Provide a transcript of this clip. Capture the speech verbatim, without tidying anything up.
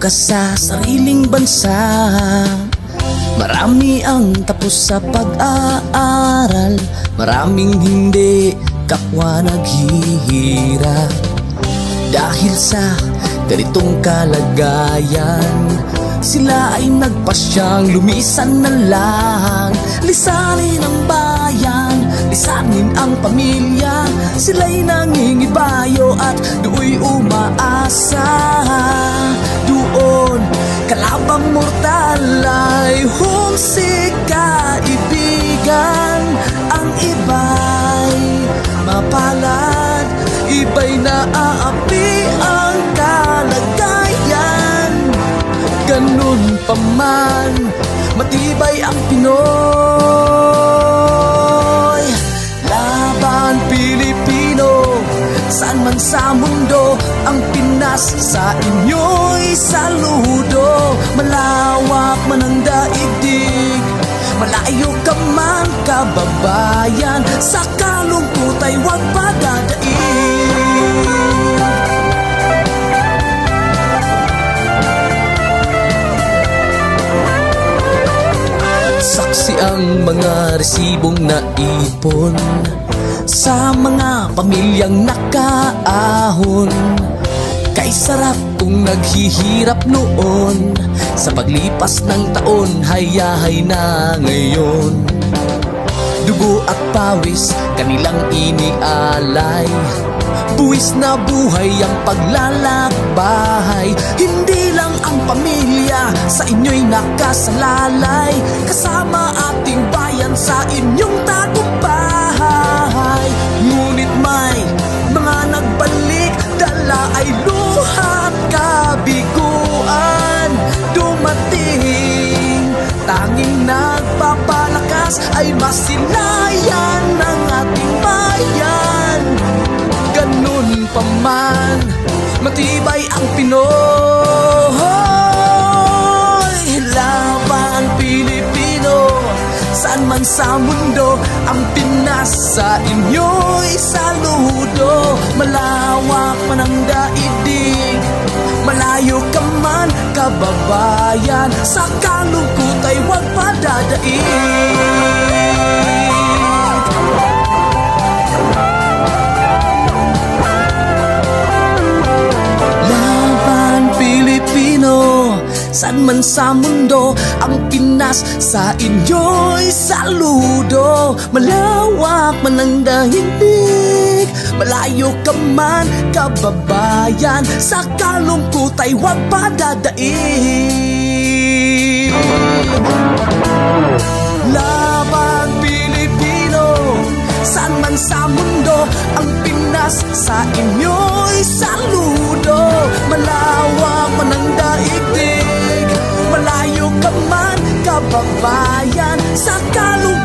ka sa sariling bansa. Marami ang tapos sa pag-aaral, maraming hindi kapwa naghihirap. Dahil sa ganitong kalagayan, sila ay nagpasyang lumisan na lang. Lisanin ang bayan, lisanin ang pamilya. Sila'y nangingibayo at do'y umaasa. Doon kalabang mortal ay humsik kaibigan. Ang iba'y mapalad, iba'y naaapi ang kalagayan. Ganun pa man, matibay ang Pinoy. Laban Pilipino, saan man sa mundo, ang Pinas sa inyo'y saludo. Malawak man ang daigdig, malayo ka man kababayan, sa kalungkot ay huwag padadaig. Saksi ang mga resibong naipon sa mga pamilyang nakaahon. Kay sarap kung naghihirap noon, sa paglipas ng taon hayahay na ngayon. Dugo at pawis kanilang inialay, buwis na buhay ang paglalakbay. Hindi lang ang pamilya sa inyo'y nakasalalay, kasama ating bayan sa inyong tagumpay. Ngunit may mga nagbalik, dala ay luha at kabiguan. Dumating, tanging nagpapalakas ay masilayan ng ating bayan. Ganun pa man, matibay ang Pinoy. Laban Pilipino, saan man sa mundo, ang Pinas sa inyo'y saludo. Malawak man ang daigdig, malayo ka man kababayan, sa kalungkot ay huwag padadaig. Saan man sa mundo, ang Pinas sa inyo'y saludo. Malawak man ang daigdig, malayo ka man kababayan, sa kalungkot ay huwag padadaig. Laban Pilipino, saan man sa mundo, ang Pinas sa inyo'y saludo. Malawak man ang daigdig, malayo ka man kababayan, sa kalungkot